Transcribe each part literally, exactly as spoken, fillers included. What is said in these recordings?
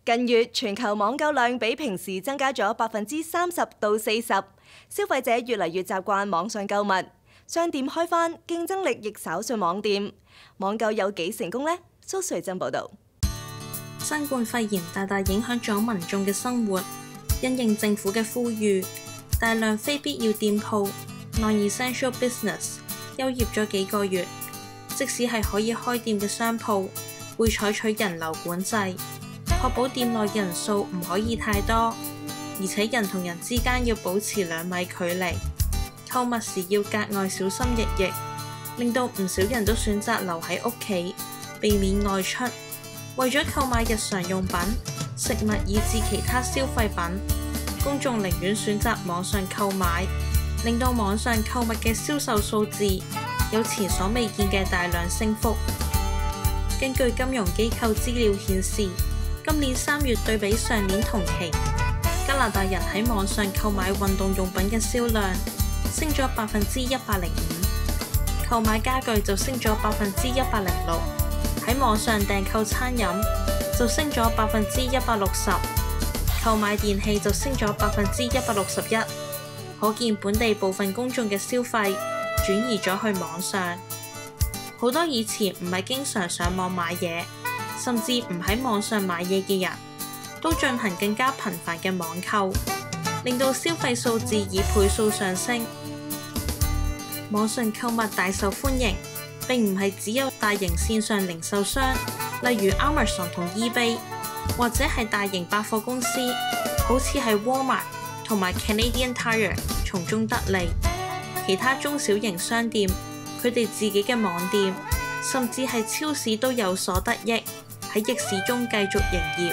近月全球網購量比平時增加咗百分之三十到四十，消費者越嚟越習慣網上購物，商店開返，競爭力亦稍遜網店。網購有幾成功呢？蘇瑞珍報導。 新冠肺炎大大影響咗民眾嘅生活，因應政府嘅呼籲，大量非必要店鋪 （non-essential business） 休業咗幾個月。即使係可以開店嘅商鋪，會採取人流管制，確保店內人數唔可以太多，而且人同人之間要保持兩米距離。購物時要格外小心翼翼，令到唔少人都選擇留喺屋企，避免外出。為咗購買日常用品、食物以至其他消費品，公眾寧願選擇網上購買，令到網上購物嘅銷售數字有前所未見嘅大量升幅。根據金融機構資料顯示，今年三月對比上年同期，加拿大人喺網上購買運動用品嘅銷量升咗百分之一百零五，購買家具就升咗百分之一百零六，喺網上訂購餐飲就升咗百分之一百六十，購買電器就升咗百分之一百六十一。可見本地部分公眾嘅消費轉移咗去網上，好多以前唔係經常上網買嘢，甚至唔喺網上買嘢嘅人，都進行更加頻繁嘅網購，令到消費數字以倍數上升。網上購物大受歡迎，並唔係只有大型線上零售商，例如 Amazon 同 eBay， 或者係大型百貨公司，好似係 Walmart 同埋 Canadian Tire 從中得利。其他中小型商店，佢哋自己嘅網店，甚至係超市都有所得益，喺逆市中繼續營業。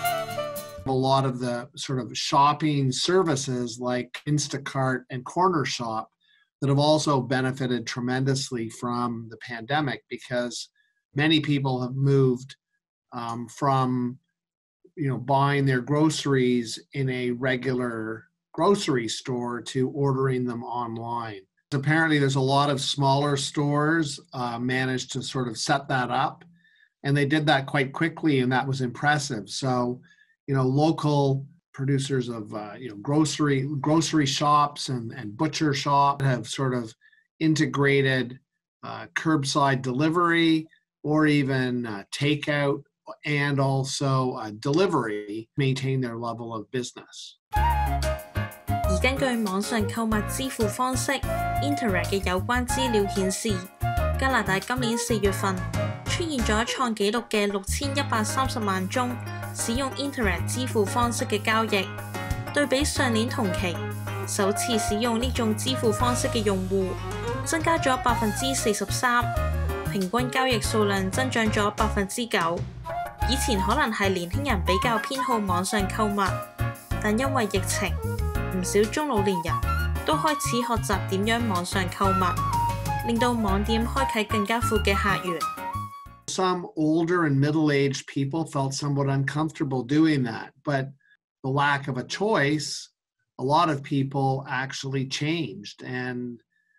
A lot of the sort of shopping services like Instacart and Corner Shop that have also benefited tremendously from the pandemic because many people have moved um, from, you know, buying their groceries in a regular grocery store to ordering them online. Apparently there's a lot of smaller stores uh, managed to sort of set that up, and they did that quite quickly, and that was impressive. So, you know, local producers of, uh, you know, grocery grocery shops and, and butcher shops have sort of integrated uh, curbside delivery or even uh, takeout and also uh, delivery, maintain their level of business. 而根據網上購物支付方式 Interac 嘅有關資料顯示，加拿大今年四月份出現咗創紀錄嘅六千一百三十萬宗使用 Interac 支付方式嘅交易，對比上年同期，首次使用呢種支付方式嘅用戶增加咗百分之四十三，平均交易數量增長咗百分之九。以前可能係年輕人比較偏好網上購物，但因為疫情，唔少中老年人都開始學習點樣網上購物，令到網店開啟更加闊嘅客源。 Some older and middle-aged people felt somewhat uncomfortable doing that, but the lack of a choice, a lot of people actually changed. And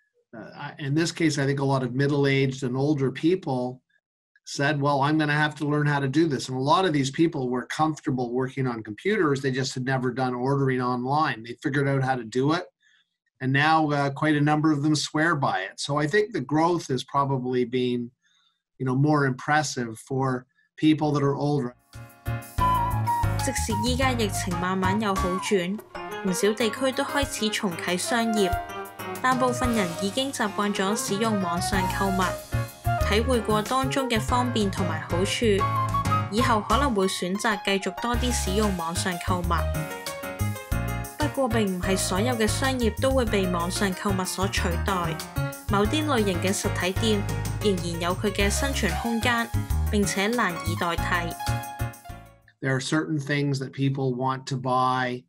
uh, in this case, I think a lot of middle-aged and older people said, well, I'm going to have to learn how to do this. And a lot of these people were comfortable working on computers. They just had never done ordering online. They figured out how to do it. And now uh, quite a number of them swear by it. So I think the growth is probably being, you know, more impressive for people that are older. 即使依家疫情慢慢有好轉，唔少地區都開始重啟商業，但部分人已經習慣咗使用網上購物。體會過當中嘅方便同埋好處，以後可能會選擇繼續多啲使用網上購物。不過並唔係所有嘅商業都會被網上購物所取代，某啲類型嘅實體店仍然有佢嘅生存空間，並且難以代替。 There are certain things that people want to buy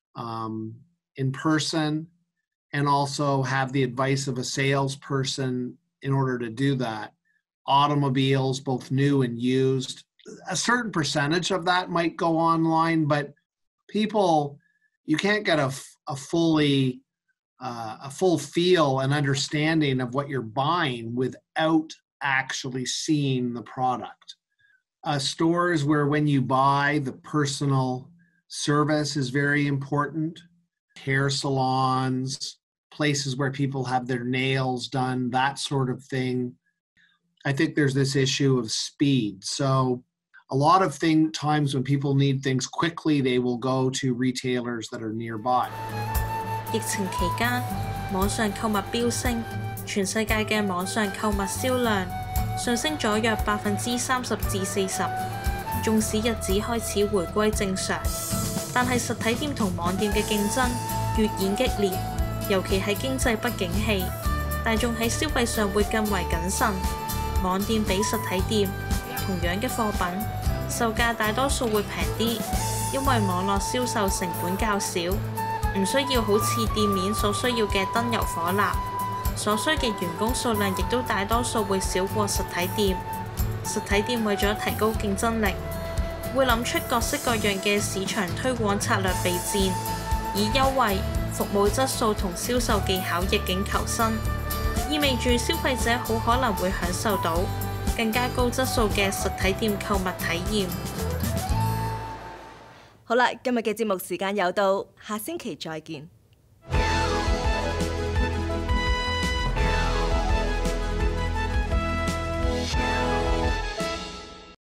um, in person and also have the advice of a salesperson in order to do that. Automobiles, both new and used. A certain percentage of that might go online, but people, you can't get a, a fully, uh, a full feel and understanding of what you're buying without actually seeing the product. Uh, stores where when you buy, the personal service is very important. Hair salons, places where people have their nails done, that sort of thing. I think there's this issue of speed. So a lot of thing, times when people need things quickly, they will go to retailers that are nearby. 疫情期間，網上購物飆升，全世界嘅網上購物銷量上升咗約百分之三十至四十。縱使日子開始回歸正常，但係實體店同網店嘅競爭越演激烈，尤其係經濟不景氣，大眾喺消費上會更為謹慎。網店比實體店同樣嘅貨品售價大多數會平啲，因為網絡銷售成本較少，唔需要好似店面所需要嘅燈油火蠟，所需嘅員工數量亦都大多數會少過實體店。實體店為咗提高競爭力，會諗出各式各樣嘅市場推廣策略備戰，以優惠、服務質素同銷售技巧逆境求生，意味住消費者好可能會享受到更加高質素嘅實體店購物體驗。 好啦，今日嘅節目時間有到，下星期再見。